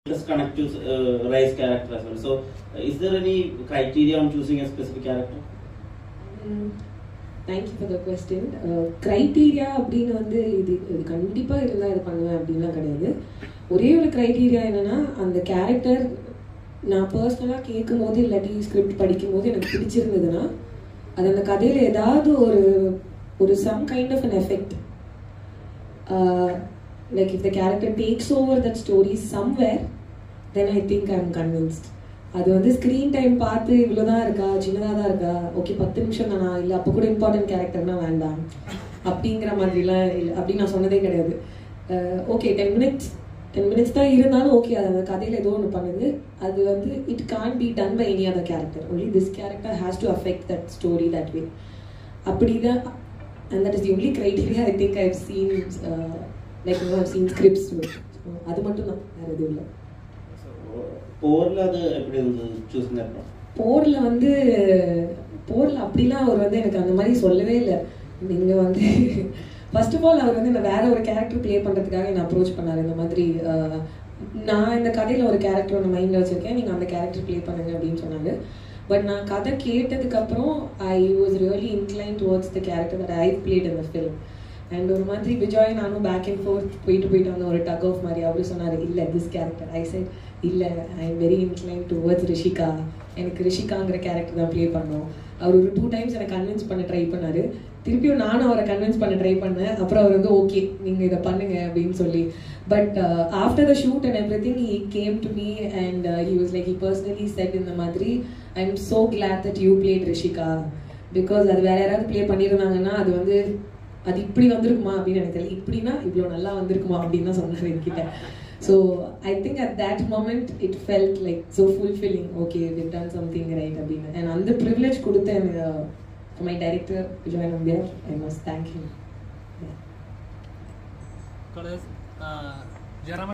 Just connect to Rai's character as well. So, is there any criteria on choosing a specific character? Thank you for the question. Criteria அப்படின்னு வந்து இது கண்டிப்பா இருந்தா இது பண்ணுவேன் அப்படின்லாம் கிடையாது. ஒரே ஒரு criteria என்னன்னா அந்த கேரக்டர் நான் பர்சனலா கேட்கும்போது இல்லாட்டி ஸ்கிரிப்ட் படிக்கும்போது எனக்கு பிடிச்சிருந்ததுன்னா அது அந்த கதையில ஏதாவது ஒரு some kind of an effect. Like if the character takes over that story somewhere, then I think I'm convinced. அது வந்து ஸ்க்ரீன் டைம் பார்த்து இவ்வளோதான் இருக்கா, சின்னதாக தான் இருக்கா, ஓகே 10 நிமிஷம் தானா, இல்லை அப்போ கூட இம்பார்ட்டன்ட் கேரக்டர்னா வேண்டாம் அப்படிங்கிற மாதிரிலாம் இல்லை. அப்படி நான் சொன்னதே கிடையாது. ஓகே 10 மினிட்ஸ் தான் இருந்தாலும் ஓகே, அது அந்த கதையில் ஏதோ ஒன்று பண்ணுது. அது வந்து it can't be done by any other character, only this character has to affect that story that way. அப்படி தான், and that is the only criteria I think I've seen, like I've seen scripts. அது மட்டும் தான், வேறு எதுவும் இல்லை. போர்ல அது எப்படி இருந்தது சூஸ் பண்ண? போர்ல அப்படிலாம் அவர் வந்து எனக்கு அந்த மாதிரி சொல்லவே இல்லை. நீங்க வந்து ஃபர்ஸ்ட் ஆஃப் ஆல் அவர் வந்து என்ன வேற ஒரு கேரக்டர் ப்ளே பண்றதுக்காக என்ன அப்ரோச் பண்ணாரு. இந்த மாதிரி நான் இந்த கதையில ஒரு கேரக்டர் ஒன்று மைண்ட்ல வச்சிருக்கேன், நீங்க அந்த கேரக்டர் ப்ளே பண்ணுங்க அப்படின்னு சொன்னாங்க. பட் நான் கதை கேட்டதுக்கு அப்புறம் I was really incline towards the character that I played in the film. And ஒரு மாதிரி விஜய் நானும் பேக் அண்ட் ஃபோர்த் போயிட்டு வந்து ஒரு டக் ஆஃப் மாதிரி அவரு சொன்னார், இல்லை திஸ் கேரக்டர். ஐ செட் இல்லை, I am very incline towards Rishika, எனக்கு ரிஷிகாங்கிற கேரக்டர் தான் ப்ளே பண்ணோம். அவர் ஒரு 2 times என்னை கன்வின்ஸ் பண்ண ட்ரை பண்ணார். திருப்பியும் நானும் அவரை கன்வின்ஸ் பண்ண ட்ரை பண்ணேன். அப்புறம் அவர் வந்து ஓகே நீங்கள் இதை பண்ணுங்க அப்படின்னு சொல்லி. But after the shoot and everything he came to me and he was like, he personally said இந்த மாதிரி, I am so glad that you played Rishika, because அது வேற யாராவது ப்ளே பண்ணியிருந்தாங்கன்னா அது வந்து அது இப்படி வந்திருக்குமா அப்படின்னு எனக்கு தெரியல, இப்படின்னா இவ்வளோ நல்லா வந்திருக்குமா அப்படின்னு தான் சொன்னார் என்கிட்ட. So I think at that moment it felt like so fulfilling. Okay, we've done something right abina. And on the privilege kudutha for my director Vijay Nambiar, I must thank him. Yeah.